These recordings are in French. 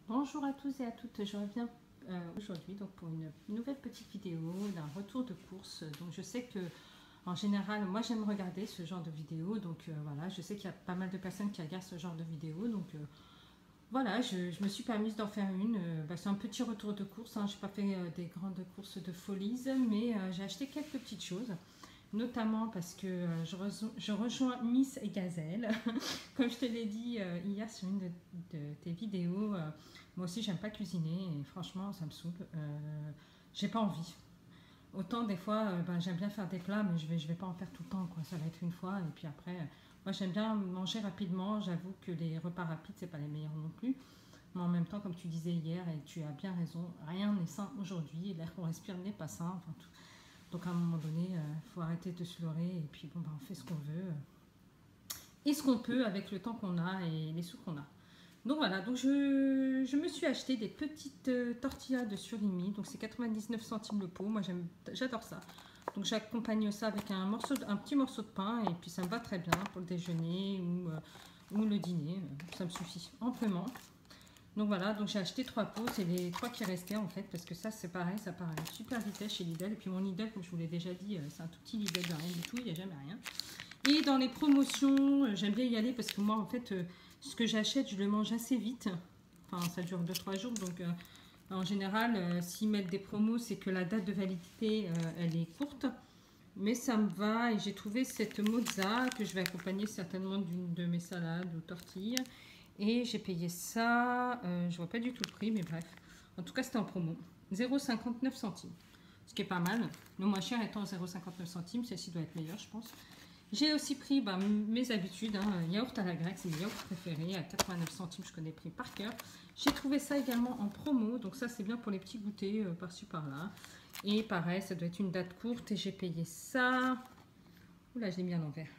Bonjour à tous et à toutes, je reviens aujourd'hui donc pour une nouvelle petite vidéo d'un retour de course. Donc je sais que en général moi j'aime regarder ce genre de vidéo, donc voilà, je sais qu'il y a pas mal de personnes qui regardent ce genre de vidéo, donc voilà, je me suis permise d'en faire une. C'est un petit retour de course, hein. Je n'ai pas fait des grandes courses de folies, mais j'ai acheté quelques petites choses. Notamment parce que je rejoins Miss et Gazelle. Comme je te l'ai dit hier sur une de tes vidéos, moi aussi j'aime pas cuisiner et franchement ça me saoule. J'ai pas envie. Autant des fois j'aime bien faire des plats, mais je vais pas en faire tout le temps, quoi. Ça va être une fois et puis après, moi j'aime bien manger rapidement. J'avoue que les repas rapides c'est pas les meilleurs non plus. Mais en même temps, comme tu disais hier, et tu as bien raison, rien n'est sain aujourd'hui. L'air qu'on respire n'est pas sain. Enfin, tout. Donc à un moment donné, il faut arrêter de se leurrer et puis bon, on fait ce qu'on veut et ce qu'on peut avec le temps qu'on a et les sous qu'on a. Donc voilà, donc je me suis acheté des petites tortillas de surimi, donc c'est 99 centimes le pot, moi j'adore ça. Donc j'accompagne ça avec un petit morceau de pain et puis ça me va très bien pour le déjeuner ou le dîner, ça me suffit amplement. Donc voilà, donc j'ai acheté 3 pots, c'est les 3 qui restaient en fait, parce que ça c'est pareil, ça part à super vitesse chez Lidl. Et puis mon Lidl, comme je vous l'ai déjà dit, c'est un tout petit Lidl de rien du tout, il n'y a jamais rien. Et dans les promotions, j'aime bien y aller parce que moi en fait, ce que j'achète, je le mange assez vite. Enfin, ça dure 2-3 jours, donc en général, s'ils mettent des promos, c'est que la date de validité, elle est courte. Mais ça me va et j'ai trouvé cette mozza que je vais accompagner certainement d'une de mes salades ou tortilles. Et j'ai payé ça, je vois pas du tout le prix, mais bref. En tout cas, c'était en promo. 0,59 centimes. Ce qui est pas mal. Le moins cher étant 0,59 centimes. Celle-ci doit être meilleure, je pense. J'ai aussi pris mes habitudes. Yaourt à la grecque, c'est mes yaourts préférés. À 89 centimes, je connais pris par cœur. J'ai trouvé ça également en promo. Donc ça, c'est bien pour les petits goûters par-ci par-là. Et pareil, ça doit être une date courte. Et j'ai payé ça. Oula, je l'ai mis à l'envers.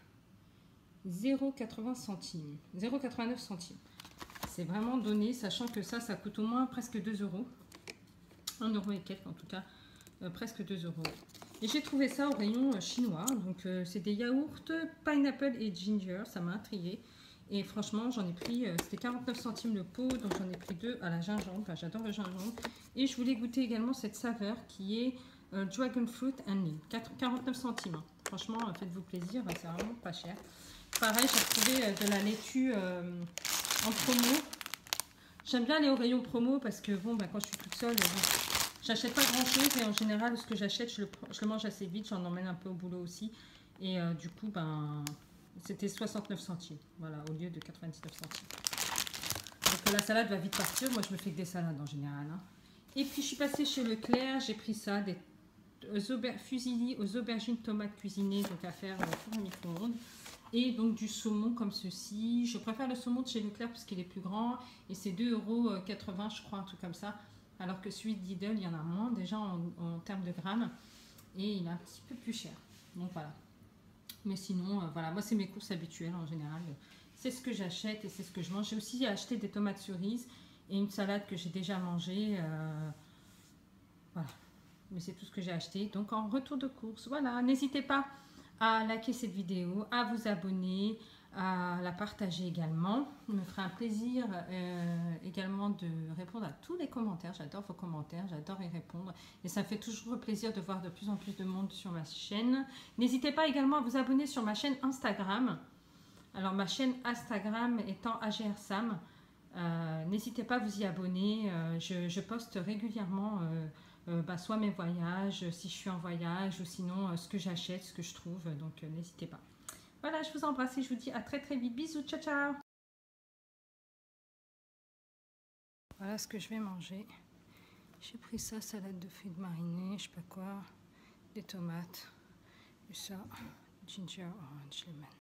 0,80 centimes. 0,89 centimes. C'est vraiment donné, sachant que ça coûte au moins presque 2 euros. 1 euro et quelques en tout cas, presque 2 euros. Et j'ai trouvé ça au rayon chinois. Donc c'est des yaourts pineapple et ginger, ça m'a intrigué. Et franchement, j'en ai pris, c'était 49 centimes le pot, donc j'en ai pris 2 à la gingembre. Enfin, j'adore le gingembre. Et je voulais goûter également cette saveur qui est Dragon Fruit and Mint. 49 centimes. Hein. Franchement, faites-vous plaisir, c'est vraiment pas cher. Pareil, j'ai trouvé de la laitue en promo. J'aime bien aller au rayon promo parce que bon, quand je suis toute seule, j'achète pas grand chose et en général, ce que j'achète, je le mange assez vite. J'en emmène un peu au boulot aussi. Et du coup, c'était 69 centimes. Voilà, au lieu de 99 centimes. Donc la salade va vite partir. Moi, je me fais que des salades en général. Hein. Et puis, je suis passée chez Leclerc. J'ai pris ça, des fusilli aux aubergines tomates cuisinées, donc à faire pour un micro-ondes. Et donc du saumon comme ceci. Je préfère le saumon de chez Leclerc parce qu'il est plus grand. Et c'est 2,80 €, je crois, un truc comme ça. Alors que celui de Lidl, il y en a moins déjà en termes de grammes. Et il est un petit peu plus cher. Donc voilà. Mais sinon, voilà, moi c'est mes courses habituelles en général. C'est ce que j'achète et c'est ce que je mange. J'ai aussi acheté des tomates cerises et une salade que j'ai déjà mangée. Voilà. Mais c'est tout ce que j'ai acheté. Donc en retour de course, voilà. N'hésitez pas à liker cette vidéo, à vous abonner, à la partager également. Il me ferait un plaisir également de répondre à tous les commentaires. J'adore vos commentaires, j'adore y répondre. Et ça me fait toujours plaisir de voir de plus en plus de monde sur ma chaîne. N'hésitez pas également à vous abonner sur ma chaîne Instagram. Alors ma chaîne Instagram étant AGR Sam. N'hésitez pas à vous y abonner. Je poste régulièrement soit mes voyages, si je suis en voyage, ou sinon ce que j'achète, ce que je trouve. Donc n'hésitez pas. Voilà, je vous embrasse et je vous dis à très très vite. Bisous, ciao ciao. Voilà ce que je vais manger. J'ai pris ça, salade de fruits marinée, je sais pas quoi, des tomates, et ça, ginger orange lemon.